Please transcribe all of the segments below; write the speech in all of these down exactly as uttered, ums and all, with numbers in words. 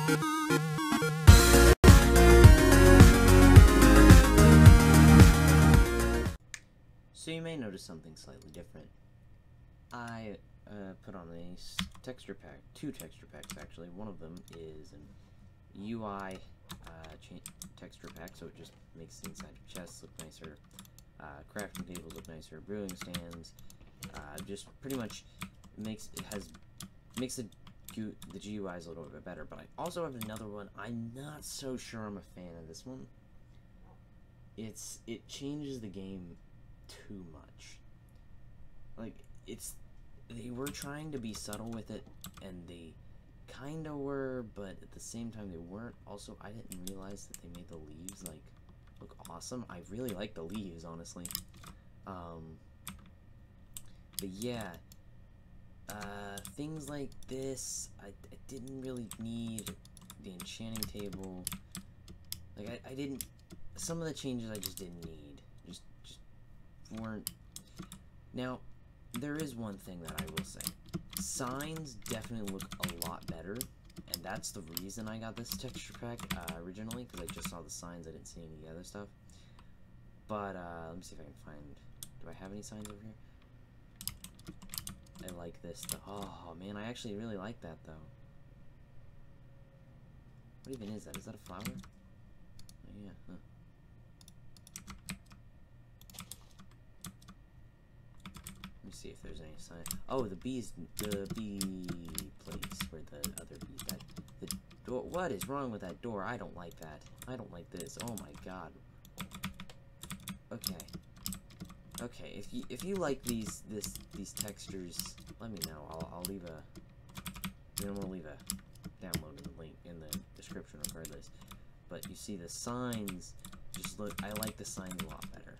So you may notice something slightly different. I uh, put on a texture pack, two texture packs actually. One of them is an U I uh, texture pack, so it just makes the inside of chests look nicer, uh, crafting tables look nicer, brewing stands, uh, just pretty much makes it has makes the the G U Is a little bit better. But I also have another one. I'm not so sure I'm a fan of this one. It's it changes the game too much. Like, it's they were trying to be subtle with it, and they kind of were, but at the same time they weren't. Also, I didn't realize that they made the leaves like look awesome. I really like the leaves, honestly. Um, but yeah, uh, things like this, I, I didn't really need the enchanting table. Like, I, I didn't. Some of the changes I just didn't need. Just, just weren't. Now, there is one thing that I will say. Signs definitely look a lot better, and that's the reason I got this texture pack uh, originally, because I just saw the signs. I didn't see any of the other stuff. But uh, let me see if I can find. Do I have any signs over here? I like this. Though. Oh man, I actually really like that though. What even is that? Is that a flower? Oh, yeah. Huh. Let me see if there's any sign. Oh, the bees, the bee place where the other bees. That the door. What is wrong with that door? I don't like that. I don't like this. Oh my god. Okay. Okay. If you if you like these this these textures, let me know. I'll I'll leave a. I'm gonna leave a download link in the description regardless. But you see the signs. Just look. I like the signs a lot better.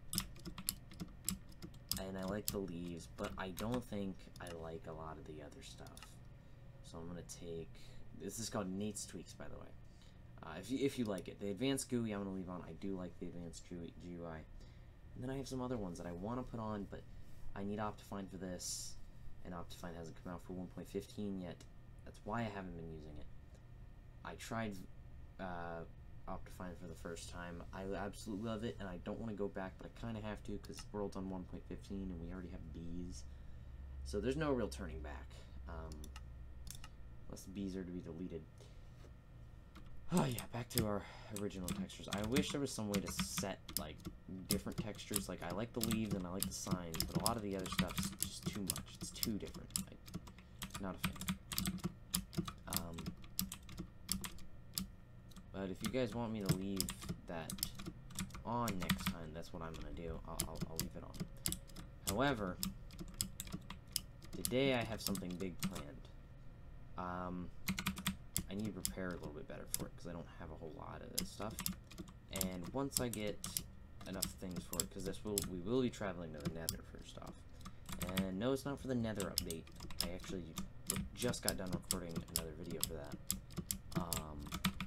And I like the leaves, but I don't think I like a lot of the other stuff. So I'm gonna take. This is called Nate's Tweaks, by the way. Uh, if you if you like it, the advanced G U I I'm gonna leave on. I do like the advanced G U I. And then I have some other ones that I want to put on, but I need Optifine for this, and Optifine hasn't come out for one point fifteen yet. That's why I haven't been using it. I tried uh, Optifine for the first time. I absolutely love it, and I don't want to go back, but I kind of have to because World's on one point fifteen, and we already have bees. So there's no real turning back, um, unless the bees are to be deleted. Oh yeah, back to our original textures. I wish there was some way to set, like, different textures. Like, I like the leaves and I like the signs, but a lot of the other stuff is just too much. It's too different. Like, not a fan. Um, but if you guys want me to leave that on next time, that's what I'm going to do. I'll, I'll, I'll leave it on. However, today I have something big planned. Um... I need to prepare a little bit better for it because I don't have a whole lot of this stuff. And once I get enough things for it, because this will we will be traveling to the Nether first off. And no, it's not for the Nether update. I actually just got done recording another video for that. Um,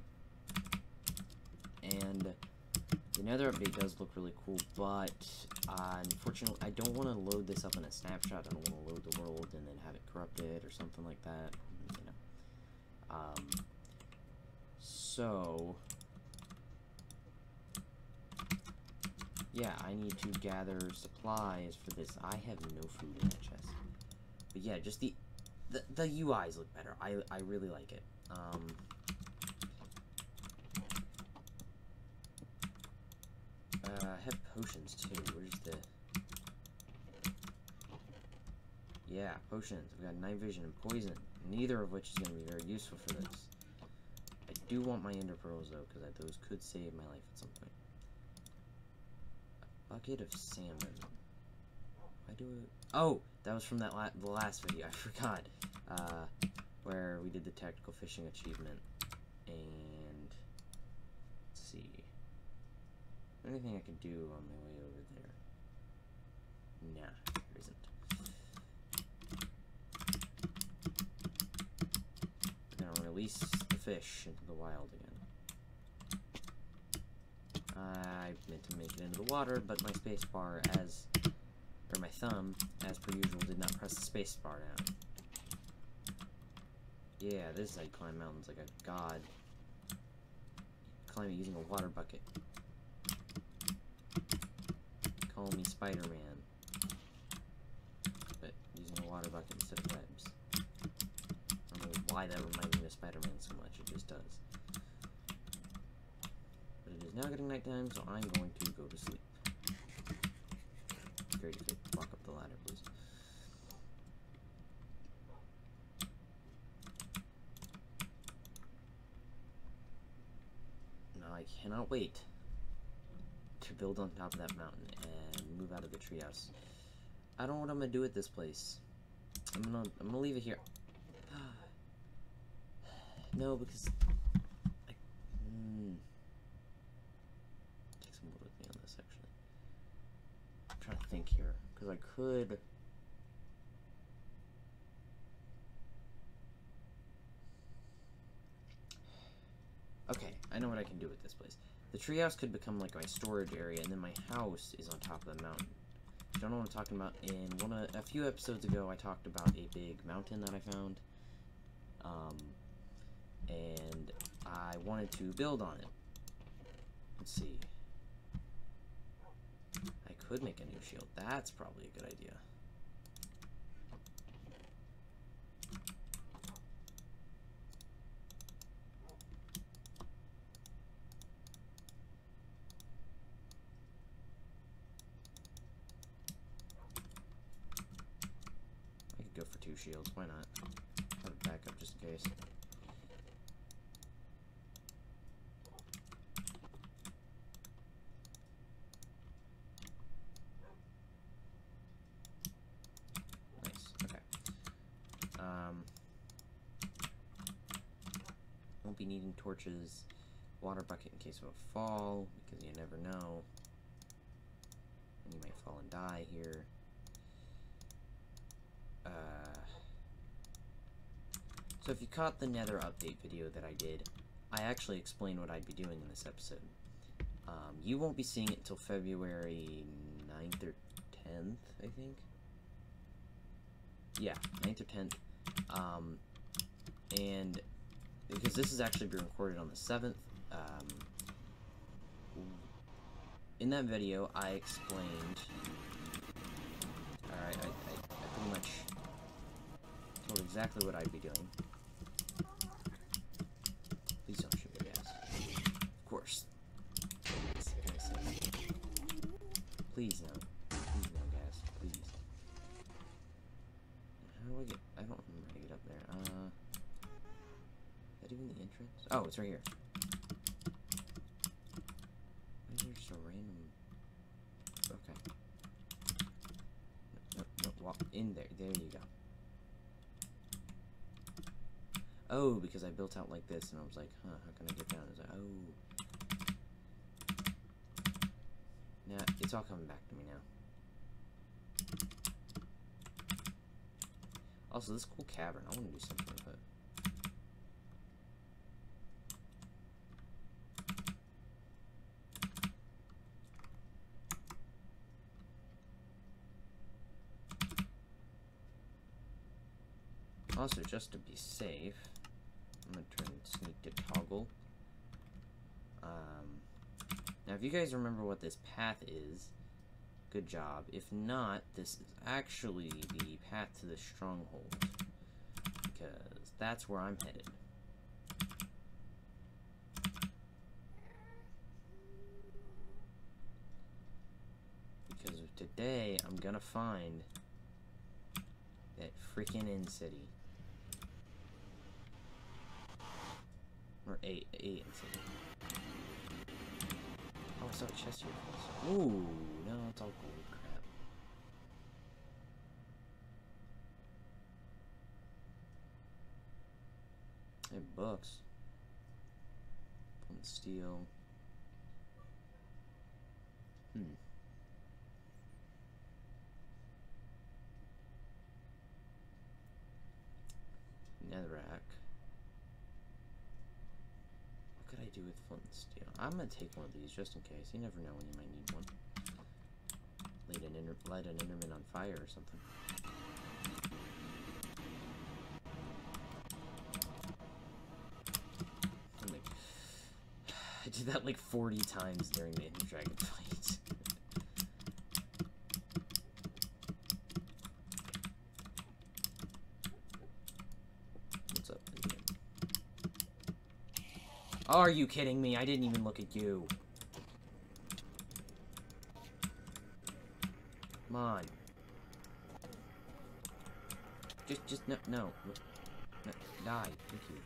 and the Nether update does look really cool, but uh, unfortunately, I don't want to load this up in a snapshot. I don't want to load the world and then have it corrupted or something like that. You know. Um, so, yeah, I need to gather supplies for this. I have no food in that chest. But yeah, just the, the, the U Is look better. I, I really like it. Um, uh, I have potions too. Where's the, yeah, potions. We've got night vision and poison. Neither of which is going to be very useful for this. I do want my ender pearls though, because those could save my life at some point. A bucket of salmon. Why do it? Oh, that was from that la the last video. I forgot. Uh, where we did the tactical fishing achievement. And let's see. Anything I could do on my way over there? Nah, there isn't. Release the fish into the wild again. I meant to make it into the water, but my spacebar, as or my thumb, as per usual, did not press the spacebar down. Yeah, this is how you climb mountains like a god. Climb it using a water bucket. Call me Spider-Man. But using a water bucket instead of webs. I don't know why that reminds me of Spider-Man so much, it just does. But it is now getting nighttime, so I'm going to go to sleep. Great if you walk up the ladder, please. Now I cannot wait to build on top of that mountain and move out of the treehouse. I don't know what I'm gonna do with this place. I'm gonna I'm gonna leave it here. No, because I mm, take some wood with me on this actually. I'm trying to think here because I could. Okay, I know what I can do with this place. The treehouse could become like my storage area, and then my house is on top of the mountain. If you don't know what I'm talking about, in one of, a few episodes ago, I talked about a big mountain that I found, um, and I wanted to build on it. Let's see. I could make a new shield. That's probably a good idea. Go for two shields, why not? Have a backup just in case. Nice, okay. Um, won't be needing torches, water bucket in case of a fall, because you never know. And you might fall and die here. Uh, so if you caught the Nether update video that I did, I actually explained what I'd be doing in this episode. Um, you won't be seeing it until February ninth or tenth, I think. Yeah, ninth or tenth. Um, and because this is actually being recorded on the seventh, um, in that video I explained, alright, I, I, I pretty much told exactly what I'd be doing. Please don't shoot me, guys. Of course. Please no. Please no, guys. Please. How do I get... I don't remember how to get up there. Uh... Is that even the entrance? Oh, it's right here. Why is there just a random... Okay. No, no, walk in there. There you go. Oh, because I built out like this, and I was like, huh, how can I get down? I was like, oh. Now, it's all coming back to me now. Also, this cool cavern, I want to do something with it. Also, just to be safe, I'm going to turn sneak to toggle. Um, now, if you guys remember what this path is, good job. If not, this is actually the path to the stronghold, because that's where I'm headed. Because today, I'm going to find that freaking end city. Or eight, eight and city. Oh, I saw a chest here. Ooh, no, it's all gold crap. Hey, books. Flint steel. Hmm. Netherrack. What could I do with flint and steel? I'm gonna take one of these just in case. You never know when you might need one. Light an, inter light an Enderman on fire or something. did that like forty times during the Ender Dragon fight. What's up, Indian? Are you kidding me? I didn't even look at you. Come on. Just, just, no, no. no die. Thank you.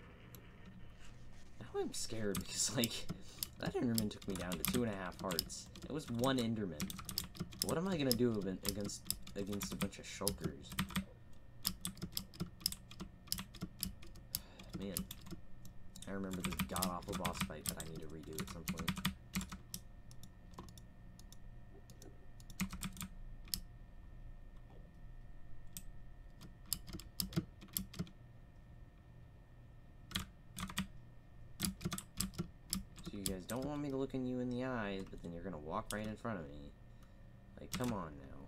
Now I'm scared because, like, that Enderman took me down to two and a half hearts. It was one Enderman. What am I gonna do against, against a bunch of shulkers? Man. I remember this god-awful boss fight that I need to redo at some point. Don't want me to look in you in the eyes, but then you're gonna walk right in front of me. Like, come on now.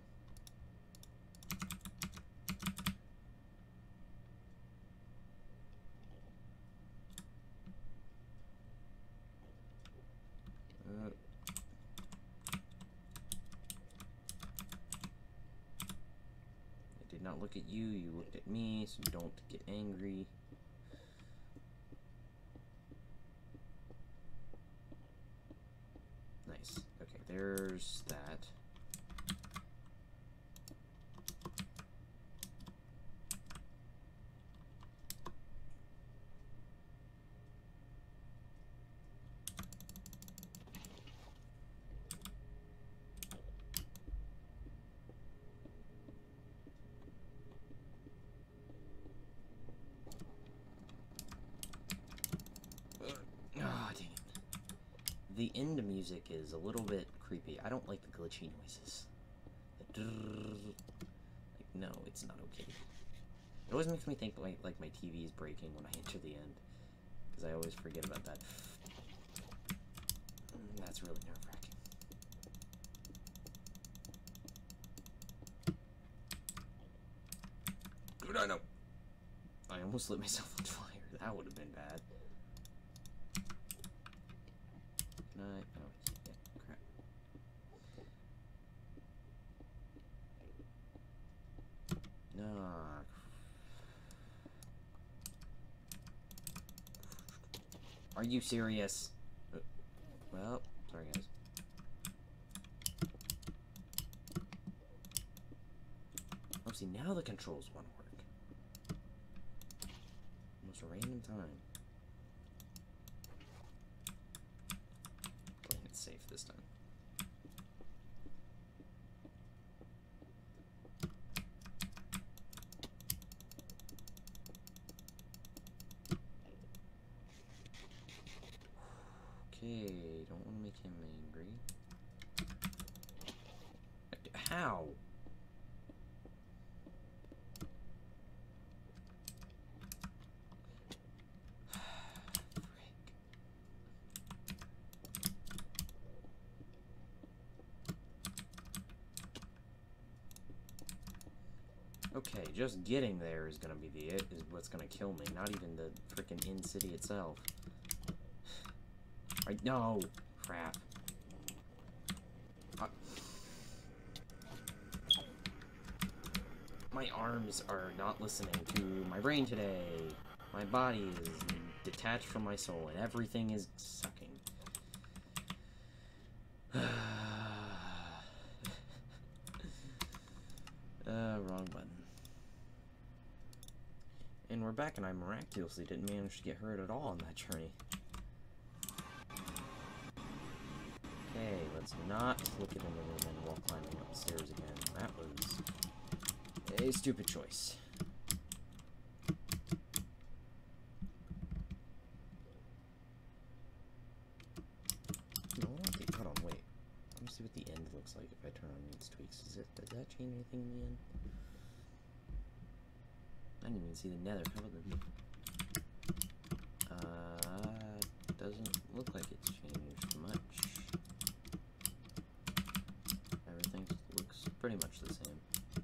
Uh, I did not look at you, you looked at me, so don't get angry. Okay, there's that. The end music is a little bit creepy. I don't like the glitchy noises. The like, no, it's not okay. It always makes me think like, like my T V is breaking when I enter the end. Because I always forget about that. That's really nerve-wracking. Dude, I know. I almost lit myself on fire. That would have been bad. Can I? Oh, yeah, crap. No. Are you serious? Uh, well, sorry guys. Oh, see, now the controls want to work. Most random time. Playing it safe this time. Okay, don't want to make him angry. How? Okay, just getting there is gonna be the it is what's gonna kill me. Not even the freaking in city itself. I no crap. Uh, my arms are not listening to my brain today. My body is detached from my soul, and everything is sucking. uh, wrong button. And we're back, and I miraculously didn't manage to get hurt at all on that journey. Okay, let's not look at Enderman while climbing upstairs again. That was a stupid choice. No, I don't think, hold on, wait. Let me see what the end looks like if I turn on its tweaks. Is it, does that change anything in the end? I didn't even see the nether. How about the... Uh, doesn't look like it's changed much. Everything looks pretty much the same.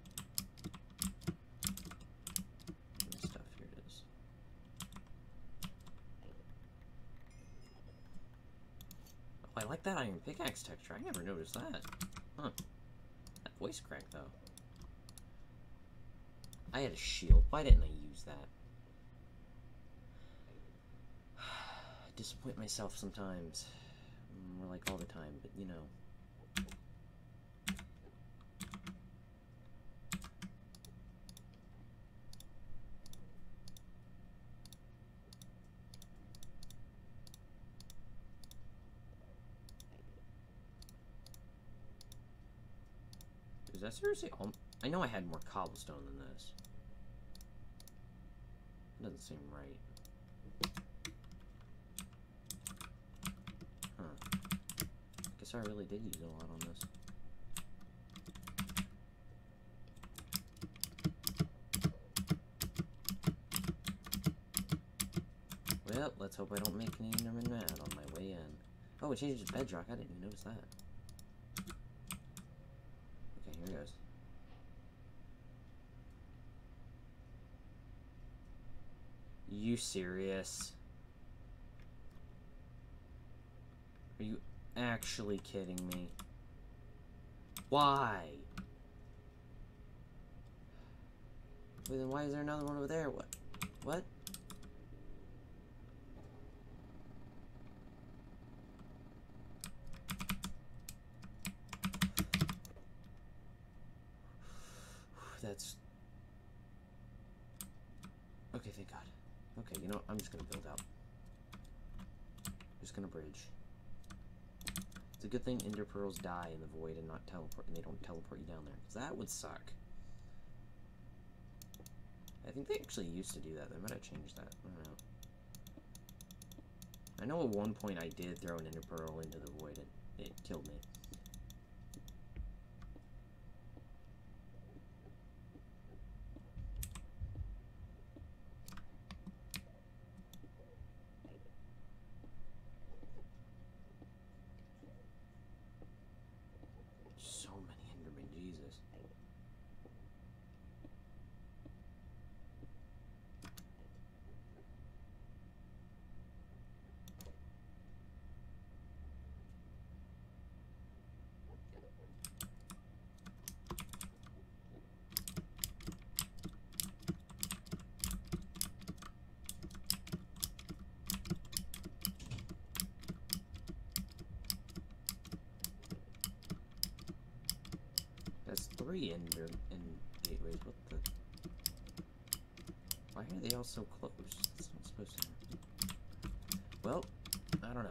And stuff, here it is. I like that iron pickaxe texture. I never noticed that. Huh. That voice crack, though. I had a shield. Why didn't I use that? I disappoint myself sometimes. More like all the time, but you know. Is that seriously all? I know I had more cobblestone than this. It doesn't seem right. Huh. Guess I really did use a lot on this. Well, let's hope I don't make an Enderman mad on my way in. Oh, it changes bedrock. I didn't even notice that. Okay, here goes. You serious? Are you actually kidding me? Why? Wait, then why is there another one over there? What? What? That's... Okay, thank God. Okay, you know what? I'm just gonna build out. Just gonna bridge. It's a good thing ender pearls die in the void and not teleport, and they don't teleport you down there, because that would suck. I think they actually used to do that. They might have changed that. I don't know. I know at one point I did throw an ender pearl into the void and it killed me. So many Endermen, Jesus. That's three ender in gateways. What the? Why are they all so close? That's not supposed to happen. Well, I don't know.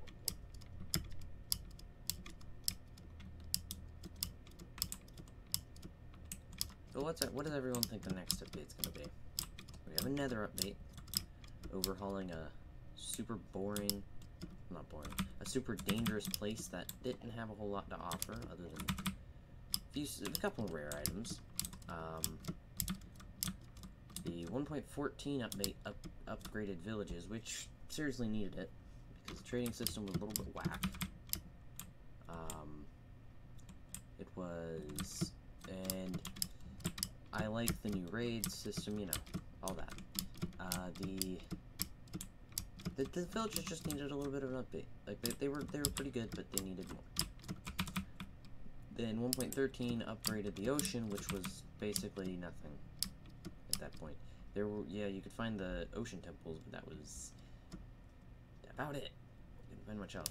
So what's that? What does everyone think the next update's gonna be? We have another update, overhauling a super boring, not boring, a super dangerous place that didn't have a whole lot to offer other than a, few, a couple of rare items. Um, the one point fourteen update up, upgraded villages, which seriously needed it because the trading system was a little bit whack. Um, it was, and I like the new raid system, you know, all that. Uh, the, the the villages just needed a little bit of an update. Like they, they were they were pretty good, but they needed more. Then one point thirteen upgraded the ocean, which was basically nothing at that point. There were yeah, you could find the ocean temples, but that was about it. You couldn't find much else.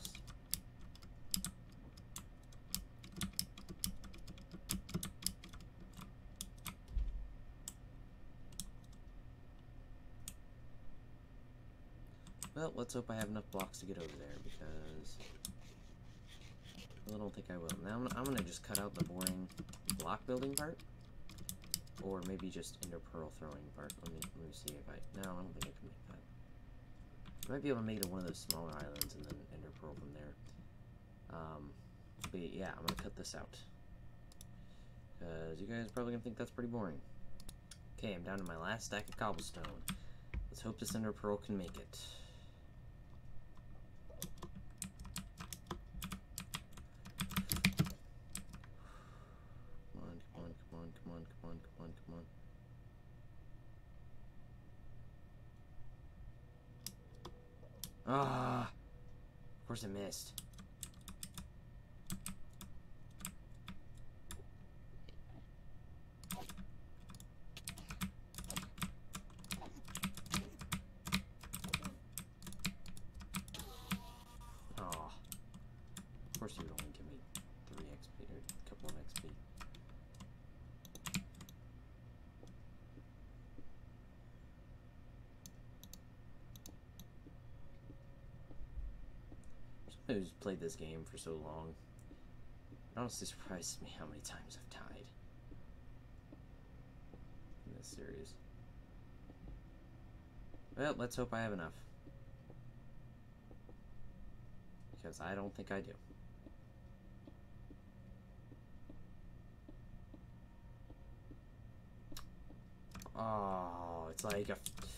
Well, let's hope I have enough blocks to get over there, because I don't think I will. Now I'm, I'm gonna just cut out the boring block building part, or maybe just ender pearl throwing part. Let me let me see if I. No, I don't think I can make that. I might be able to make it one of those smaller islands and then ender pearl from there. Um, but yeah, I'm gonna cut this out, because you guys are probably gonna think that's pretty boring. Okay, I'm down to my last stack of cobblestone. Let's hope this ender pearl can make it. Ah, of course I missed. who's played this game for so long. It honestly surprises me how many times I've died in this series. Well, let's hope I have enough. Because I don't think I do. Oh, it's like a...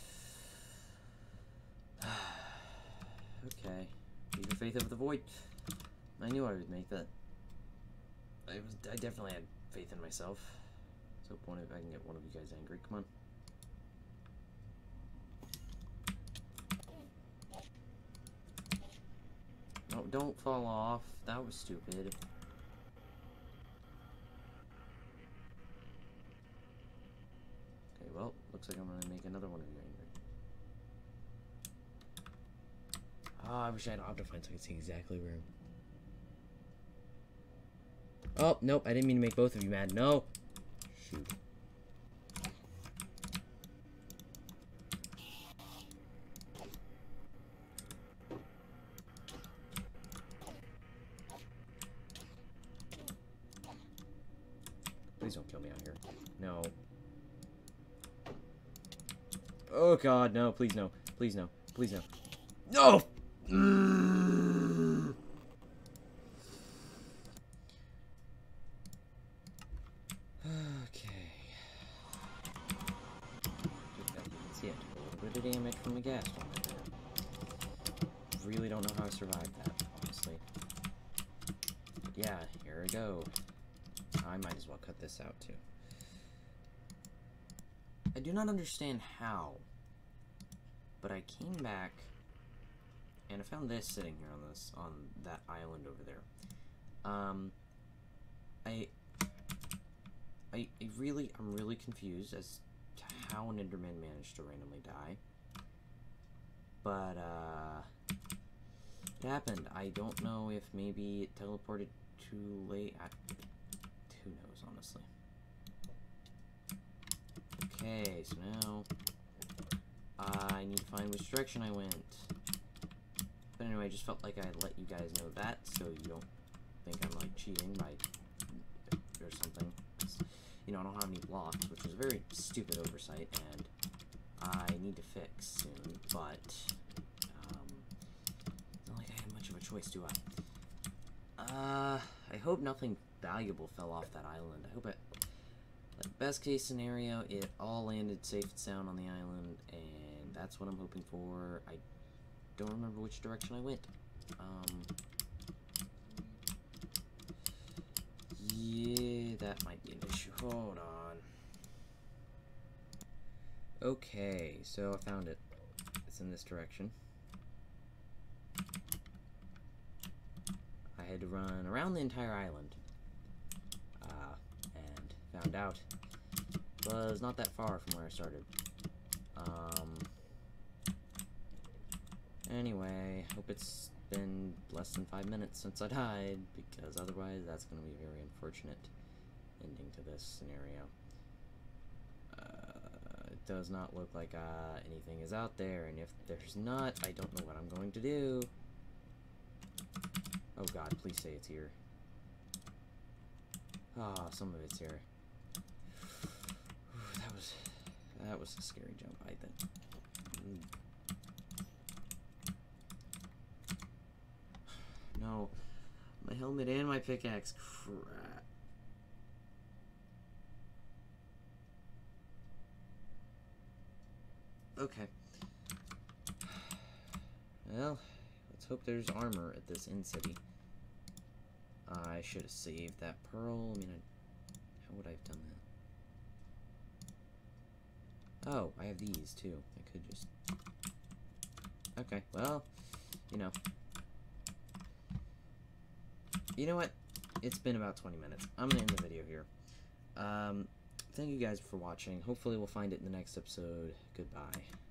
Okay. Keep your faith of the void. I knew I would make that. I was. I definitely had faith in myself. So one of I can get one of you guys angry. Come on. No, don't fall off. That was stupid. Okay, well, looks like I'm gonna make another one of you angry. Oh, I wish I had Optifine so I could see exactly where. Oh, nope, I didn't mean to make both of you mad. No! Shoot. Please don't kill me out here. No. Oh god, no, please no. Please no. Please no. No! Mm. Okay. See, I took a little bit of damage from the gas one there. Really don't know how I survived that, honestly. But yeah, here we go. I might as well cut this out too. I do not understand how, but I came back and I found this sitting here on this on that island over there. Um, I, I, I really, I'm really confused as to how an Enderman managed to randomly die. But uh, it happened. I don't know if maybe it teleported too late. I, who knows, honestly. Okay, so now I need to find which direction I went. But anyway, I just felt like I'd let you guys know that, so you don't think I'm like cheating by or something. You know, I don't have any blocks, which is a very stupid oversight, and I need to fix soon. But um, it's not like I have much of a choice, do I? Uh, I hope nothing valuable fell off that island. I hope it. Like, best case scenario, it all landed safe and sound on the island, and that's what I'm hoping for. I don't remember which direction I went. Um, yeah, that might be an issue. Hold on. Okay, so I found it. It's in this direction. I had to run around the entire island. Uh, and found out it was not that far from where I started. Um, anyway, hope it's been less than five minutes since I died, because otherwise that's going to be a very unfortunate ending to this scenario. Uh, it does not look like uh, anything is out there, and if there's not, I don't know what I'm going to do. Oh god, please say it's here. Ah, oh, some of it's here. That was that was a scary jump, I think. Mm. No, my helmet and my pickaxe. Crap. Okay. Well, let's hope there's armor at this inn city. I should have saved that pearl. I mean, I, how would I have done that? Oh, I have these too. I could just... Okay, well, you know. You know what? It's been about twenty minutes. I'm going to end the video here. Um, thank you guys for watching. Hopefully we'll find it in the next episode. Goodbye.